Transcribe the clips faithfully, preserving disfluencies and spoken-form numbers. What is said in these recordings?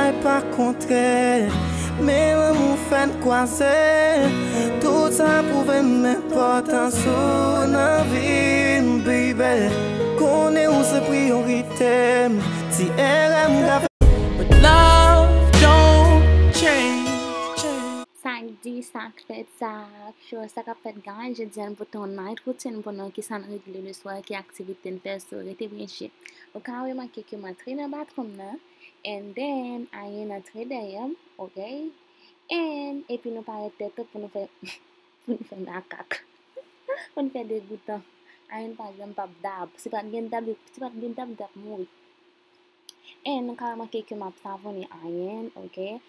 bagay pas contre, mais l'amour fait croiser. Tout ça prouve l'importance de la vie, baby. Connais où c'est priorité, si elle aime. But love don't change. Samedi, cinq fête, ça, chose ça qu'a fait gagne, je dis pour ton night routine pendant qui s'en régler le soir, qui activité une personne, était bien chier. Au cas où il manque que moi traîne dans bathroom là, and then I am entré derrière, okay, and et puis nous parler tête pour nous faire pour nous faire la caca, pour nous faire des goûtants. I am par exemple pas d'ab, c'est pas bien d'ab, c'est pas bien d'ab d'ab mourir. And nous carrément que m'a savonné I am, okay.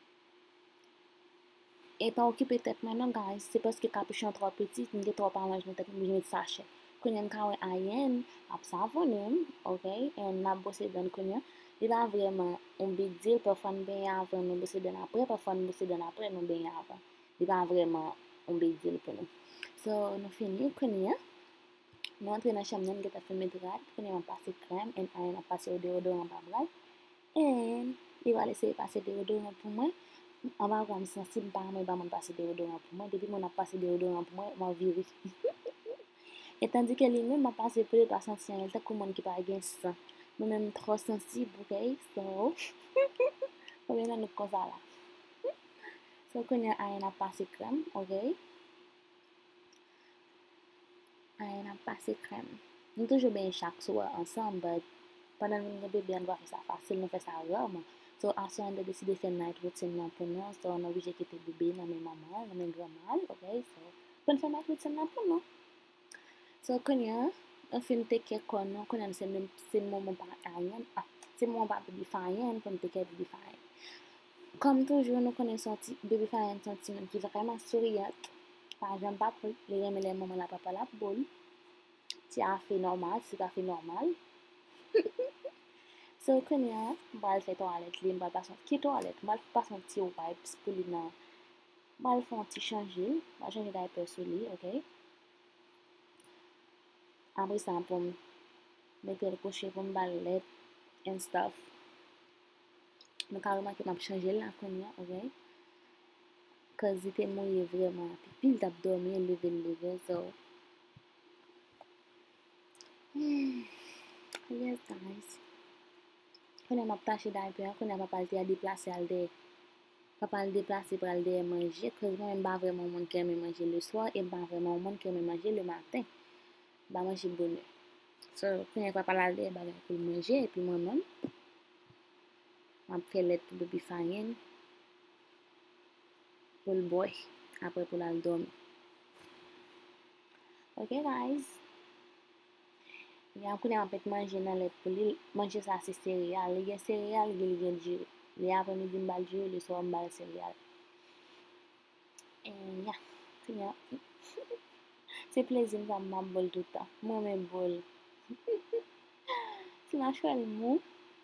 Et pas occuper tête maintenant, guys. C'est parce que capuchon trop petit, il est trop pas manger tête, je mets sachet. Quand on kawe ayen, ap savonné, ok, et n'a bossé dans konya. Il va vraiment un big deal parfois nous bien avant nous bosser dans après, parfois nous bosser dans après nous bien avant. Il va vraiment un big deal pour nous. So nous fini konya. Nous entrer dans chambre nous get a fait médecin, konya on passer crème et ayen a passer au déodorant par là. Et il va laisser passer déodorant pour moi. On va voir sensible par moi ba mon passer déodorant pour moi depuis mon a passé déodorant pour moi moi viri. Et tandis que lui même m'a passé pour pas sentir elle comme monde qui pas gain ça. Moi même trop sensible, OK? So on vient nous comme ça là. So quand il a passé crème, OK? Il a passé crème. Nous toujours bien chaque soir ensemble, mais pendant que bébé on va faire ça facile, on fait ça rarement. So, after on a décidé de faire night routine pour nous, so on a obligé de quitter bébé dans mes mamans, dans mes grand-mères, ok? So, on fait night routine pour nous. So, quand on fait une take care con nous, quand on c'est même c'est moment pas rien, ah, c'est moment pas baby fine, quand on take care baby fine. Comme toujours, nous connaissons sorti baby fine sentiment qui vraiment souriant. Par exemple, pas pour les remettre les moments là papa la boule. C'est à fait normal, c'est à fait normal. So, quand il y a, je vais faire toilette, je vais passer qui toilette, je vais passer un petit wipes pour lui, je vais faire un petit changer, je vais changer diaper sur lui, ok? Après ça, pour mettre le coucher pour me balayer and stuff. Je vais carrément que je vais changer là, quand il y a, ok? Parce que j'étais mouillé vraiment, puis il t'a dormi, levé, levé, so. Yes, guys. Quand on a tâché d'ailleurs, quand on a pas le déplacer à le pas le déplacer pour aller manger, parce que moi pas vraiment monde qui aime manger le soir et pas vraiment monde qui aime manger le matin. Bah manger bonheur. So quand on va pas aller bah pour manger et puis moi-même on fait l'aide pour baby fine pour le boy après pour la dormir. Okay guys. Il y a un peu de manger dans l'aide pour lui, manger ça c'est céréales, il y a céréales, il y a du jus. Il y a après midi mbal jus, le soir mbal céréales. Et ya, c'est plaisir ça m'a bol tout le temps. Moi même bol. Tu m'as choisi le mot.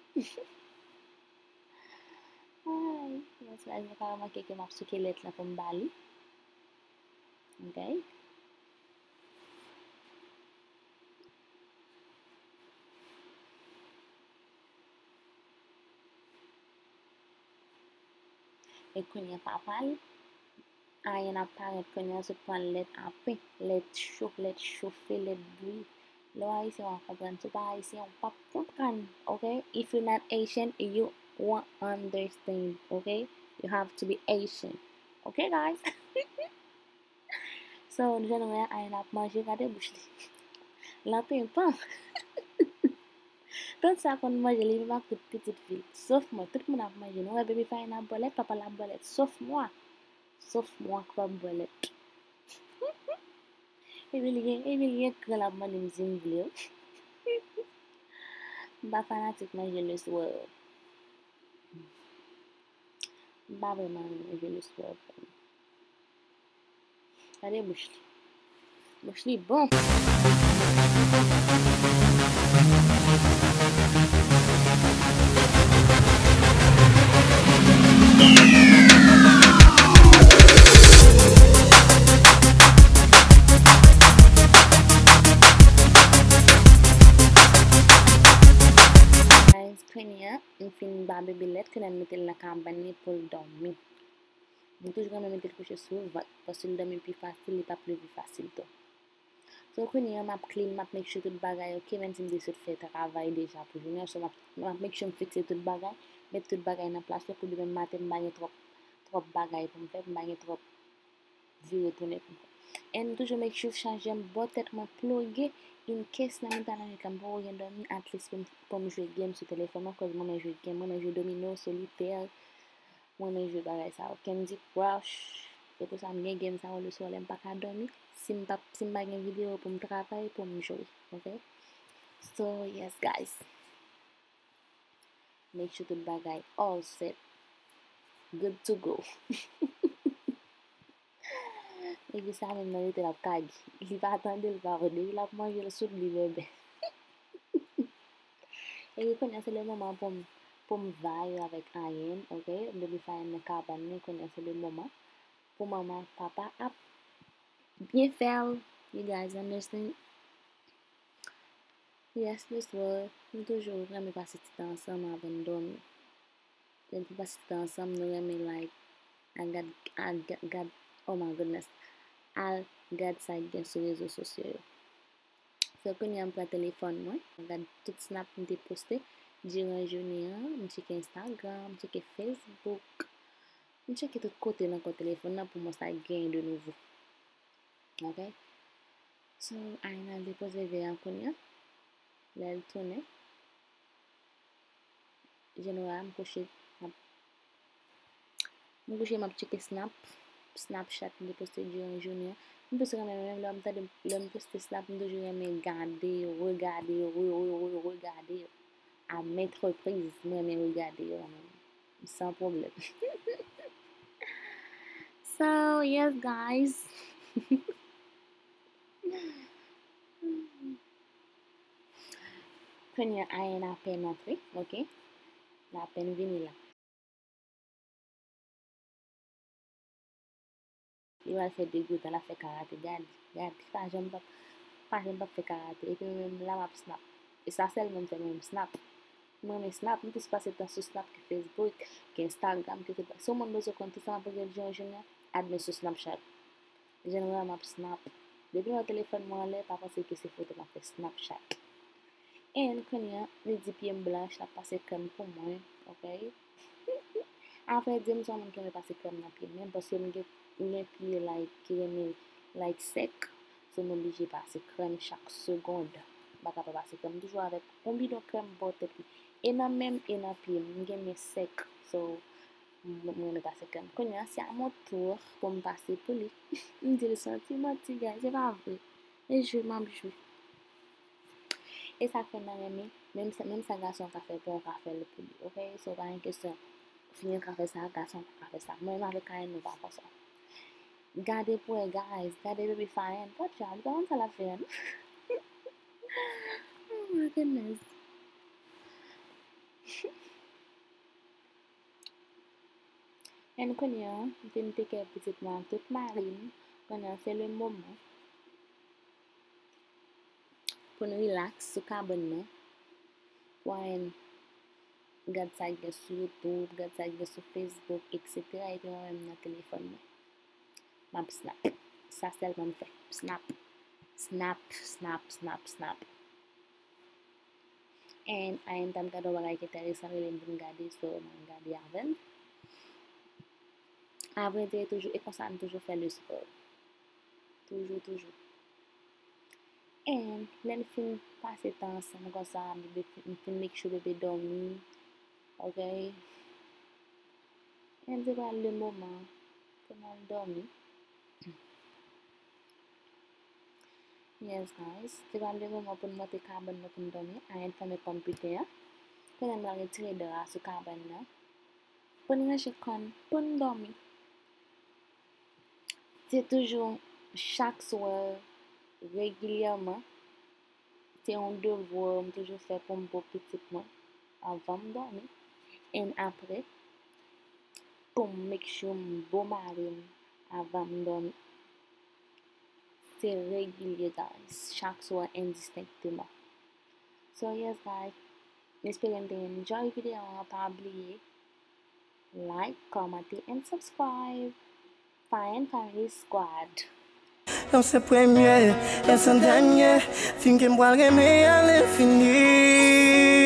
Aïe, c'est là j'ai carrément quelqu'un m'a souqué lettre là pour m'bali. OK? Et quand il y a papa, il y a apparaît quand il y a se prend lettre après, lettre chauffe, lettre chauffer, lettre bouillir. Là, ici, on comprend. C'est pas ici, on pas comprendre. Okay? If you're not Asian, you won't understand. Okay? You have to be Asian. Okay, guys? So, nous allons aller manger, regardez bouche. La pain pas. Tout ça qu'on mange les mêmes que petite fille. Sauf moi, tout le monde a mangé. Nous, bébé fait une bolette, papa la bolette. Sauf moi. Sauf moi, quoi, bolette. Et puis, il y a que la bonne musique bleu. Pas fanatique manger le soir. Pas vraiment manger le soir. Allez, bouche. Bouche, bon. la bébé let que nan metel la caban ni pour dormir. Mwen toujou kame metel couché sou vat, parce que dormir plus facile, li pa plus facile to. So kwenye yon map clean, map make sure tout bagay ok, men si mde sot fè travay deja pou jounè, so map, map make sure m fixe tout bagay, met tout bagay nan plas yo pou di men matin bagay trop, trop bagay pou m fè, bagay trop vire tourne pou m fè. En toujou make sure change m botet m plogue, in case nan m tanan yon kam pou yon dormi, at least pou m jwe game sou telefon, cause mwen men jwe game, mwen men jwe domino, solitaire, mwen men jwe bagay sa, Candy Crush, et pou sa m gen game sa ou le soir, m pa ka dormi, si m pa si m bagay video pou m travay, pou m jowe, ok? So, yes guys, make sure tout bagay all set, good to go. E vi sa men nan ite la kagi, li va atande, li va rode, li la manje le soud li bebe. E vi konya se le moment pou m pou m vaye avèk Ayen, ok? M de li faye nan kaban ni, konya se le moment pou maman, papa ap bien fel, you guys understand? Yes, this world, nou toujou reme pase tite ansam avèn dormi. Reme pase tite ansam, nou reme like, I got, I got, got, oh my goodness, I'll get sa gen sou rezo sosyo yo. So, konye m pra telefon mwen, I got tout snap m te poste, diran jouni an, m cheke Instagram, m cheke Facebook, m cheke tout kote nan kon telefon nan pou m sa gen de nouvo. Ok? So, Ayen al depose ve an konye, lè l toune, jenwa m kouche, m kouche m ap cheke Snap, Snapchat m te poste diran jouni an, m poste kame mèm lò m tade, lò m poste Snap, m toujou reme gade, regade, regade, à maintes reprises, moi mais regardez, sans problème. So, yes guys. Kwenye Ayen a pen entre, ok? La pen vini la. Il va faire des gouttes, elle a fait karaté, gade, gade, pas j'aime pas, pas j'aime pas faire karaté, et puis même là, m'a snap. Et ça, c'est le même, c'est même snap. Mwen men Snap, mwen te se pase tan sou Snap ki Facebook, ki Instagram, ki te pase. So mwen bezo konti sa apè gen jen jen ya, admen sou Snapchat. Jen wè map Snap. Depi mwen telefon mwen lè, pa pase ki se foto mwen fe Snapchat. En konye, li di piye m blanche la pase krem pou mwen, ok? Apre di m son mwen ke me pase krem nan piye mwen, pase mwen gen piye like, ki reme like sek, so mwen bije pase krem chak seconde. Baka pa pase krem, toujou avèk on bidon krem bote pi. E nan menm e nan piye, mwen gen me sek, so mwen me pase krem. Konya, si a mon tour pou m pase pou li, m di le senti, mwen ti guys, se pa vre. E jwe, m abjwe. E sa fè nan reme, menm sa gason ka fè pou an ka fè le pou li, ok? So, pa yon kesyon, finyen ka fè sa, gason ka fè sa. Mwen avè Kayen nou pa fò sa. Gade pou e guys, gade baby Fayen, pot chan, koman sa la fè an? Oh my goodness. En konye, vin teke petit man tout marine, konye se le moment pou nou relax sou kabon nan, pou Ayen gade sa gen sou YouTube, gade sa gen sou Facebook, et cetera. Et pi mwen nan telefon nan. Map snap. Sa sel mwen fè. Snap. Snap, snap, snap, snap. En Ayen tam gado bagay ki interesan li len vin gade, so mwen gade avèn. Avre de toujou, e konsan toujou fè le sport. Toujou, toujou. En, len fin pase tan san konsan, mwen fin make sure bebe dormi. Ok? En, se va le moment pou mwen dormi. Yes, guys. Se va le moment pou mwen mote kabon nan pou mwen dormi. Ayen fè mè kompute ya. Pou mwen mwen retire de la sou kabon nan. Pou mwen reche kon, pou mwen dormi. Se toujou, chak soir, regulyaman, se yon devor m toujou fè pou m bo petit mwen, avan m dormi. En apre, pou m make sure m bo marim avan m dormi. Se regulye, guys. Chak soir, indistinctement. So, yes, guys. M'espère que vous enjoy la vidéo. Pas oublier like, commenter and subscribe. Fine Family Squad. Non c'est premier, et c'est dernier, fin que me voit à l'infini.